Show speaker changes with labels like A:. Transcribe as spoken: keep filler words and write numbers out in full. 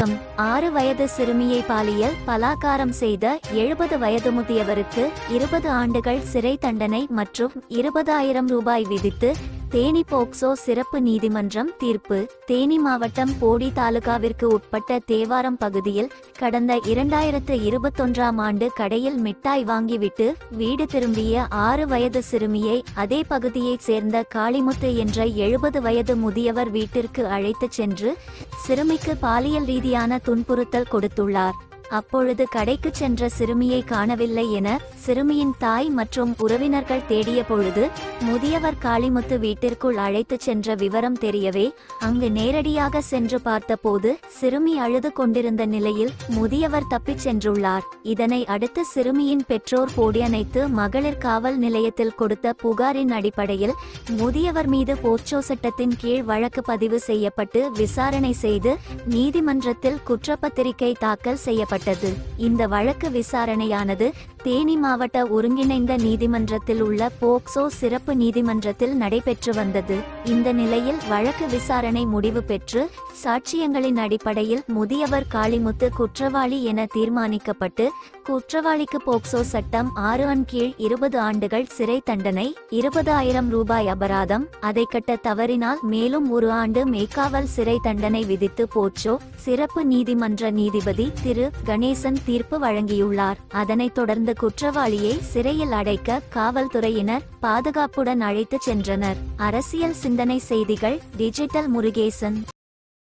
A: வணக்கம். ஆறு வயது சிறுமியை பாலியல் பலாத்காரம் செய்த எழுபது வயது முதியவருக்கு இருபது ஆண்டுகள் சிறை தண்டனை மற்றும் இருபதாயிரம் ரூபாய் விதித்து தேனி போக்சோ சிறப்பு நீதிமன்றம் தீர்ப்பு. தேனி மாவட்டம் போடி தாலுகாவிற்கு உட்பட்ட தேவாரம் பகுதியில் கடந்த இரண்டாயிரத்து இருபத்தொன்றாம் ஆண்டு கடையில் மிட்டாய் வாங்கிவிட்டு வீடு திரும்பிய ஆறு வயது சிறுமியை அதே பகுதியைச் சேர்ந்த காளிமுத்து என்ற எழுபது வயது முதியவர் வீட்டிற்கு அழைத்துச் சென்று சிறுமிக்கு பாலியல் ரீதியான துன்புறுத்தல் கொடுத்துள்ளார். அப்பொழுது கடைக்கு சென்ற சிறுமியை காணவில்லை என சிறுமியின் தாய் மற்றும் உறவினர்கள் தேடிய பொழுது முதியவர் காளிமுத்து வீட்டிற்குள் அழைத்துச் சென்ற விவரம் தெரியவே அங்கு நேரடியாக சென்று பார்த்தபோது சிறுமி அழுது கொண்டிருந்த நிலையில் முதியவர் தப்பிச் சென்றுள்ளார். இதனை அடுத்து சிறுமியின் பெற்றோர் போடியணைத்து மகளிர் காவல் நிலையத்தில் கொடுத்த புகாரின் அடிப்படையில் முதியவர் மீது போக்சோ சட்டத்தின் கீழ் வழக்கு பதிவு செய்யப்பட்டு விசாரணை செய்து நீதிமன்றத்தில் குற்றப்பத்திரிகை தாக்கல் செய்யப்பட்டது. இந்த வழக்கு விசாரணையானது தேனி மாவட்ட ஒருங்கிணைந்த நீதிமன்றத்தில் உள்ள போக்சோ சிறப்பு நீதிமன்றத்தில் நடைபெற்று வந்தது. இந்த நிலையில் வழக்கு விசாரணை முடிவு பெற்று சாட்சியங்களின் அடிப்படையில் முதியவர் காளிமுத்து குற்றவாளி என தீர்மானிக்கப்பட்டு குற்றவாளிக்கு போக்சோ சட்டம் ஆறு அன் கீழ் இருபது ஆண்டுகள் சிறை தண்டனை, இருபது ஆயிரம் ரூபாய் அபராதம், அதை கட்ட தவறினால் மேலும் ஒரு ஆண்டு மேற்காவல் சிறை தண்டனை விதித்து போக்சோ சிறப்பு நீதிமன்ற நீதிபதி திரு கணேசன் தீர்ப்பு வழங்கியுள்ளார். அதனைத் தொடர்ந்து குற்றவாளியை சிறையில் அடைக்க காவல்துறையினர் பாதுகாப்புடன் அழைத்துச் சென்றனர். அரசியல் சிந்தனை செய்திகள் டிஜிட்டல் முருகேசன்.